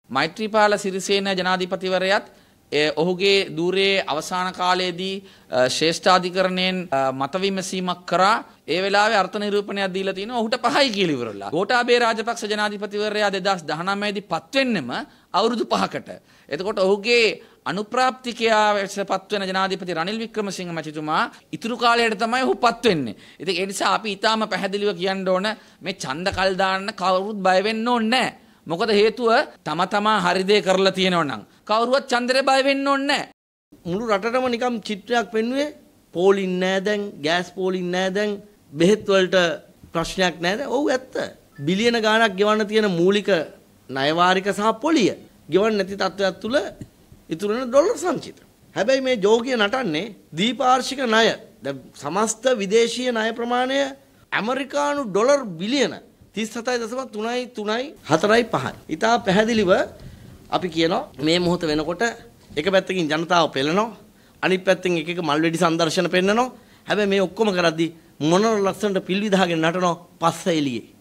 මෛත්‍රීපාල සිරිසේන ජනාධිපතිවරයාත් ඔහුගේ ධූරයේ අවසාන කාලයේදී ශ්‍රේෂ්ඨාධිකරණයෙන් මත විමසීමක් කරා. ඒ වෙලාවේ අර්ථ නිරූපණයක් දීලා තිනවා ඔහුට 5යි කියලා ඉවරලා. ගෝඨාභය රාජපක්ෂ ජනාධිපතිවරයා 2019 දී පත් වෙන්නෙම අවුරුදු 5කට. එතකොට ඔහුගේ අනුප්‍රාප්තිකයා පත් වෙන ජනාධිපති රනිල් වික්‍රමසිංහ මැතිතුමා ඉතුරු කාලයට තමයි ඔහු පත් වෙන්නේ. ඉතින් ඒ නිසා අපි ඊටාම පැහැදිලිව කියන්න ඕන මේ ඡන්ද කල් දාන්න කවුරුත් බය වෙන්න ඕනේ නැහැ. මොකද හේතුව තමා හරි දේ කරලා තියෙනවා නම් කවුරුවත් ඡන්දෙට බය වෙන්න ඕනේ නැහැ. මුළු රටටම නිකම් චිත්‍රයක් පෙන්වුවේ පෝලින් නැහැ දැන් ගෑස් පෝලින් නැහැ දැන් බෙහෙත් වලට ප්‍රශ්නයක් නැහැ දැන්. ඔව් ඇත්ත. බිලියන ගාණක් ගෙවන්න තියෙන මූලික ණයවාරික සහ පොලිය ගෙවන්න නැති තත්ත්වයක් තුල ඉතුරු වෙන ඩොලර් සංචිත. හැබැයි මේ ජෝගිය නටන්නේ දීපාර්ශික ණය. දැන් සමස්ත විදේශීය ණය ප්‍රමාණය ඇමරිකානු ඩොලර් බිලියන 37.3.4.5. ඉතා පැහැදිලිව අපි කියනවා මේ මොහොත වෙනකොට එක පැත්තකින් ජනතාව පෙළෙනවා අනිත් පැත්තෙන් එක මල් වෙඩි සංදර්ශන පෙන්නනවා. හැබැයි මේ ඔක්කොම කරද්දී මොන ලක්ෂණට පිල් විදාගෙන නටනවා පස්ස එළියේ.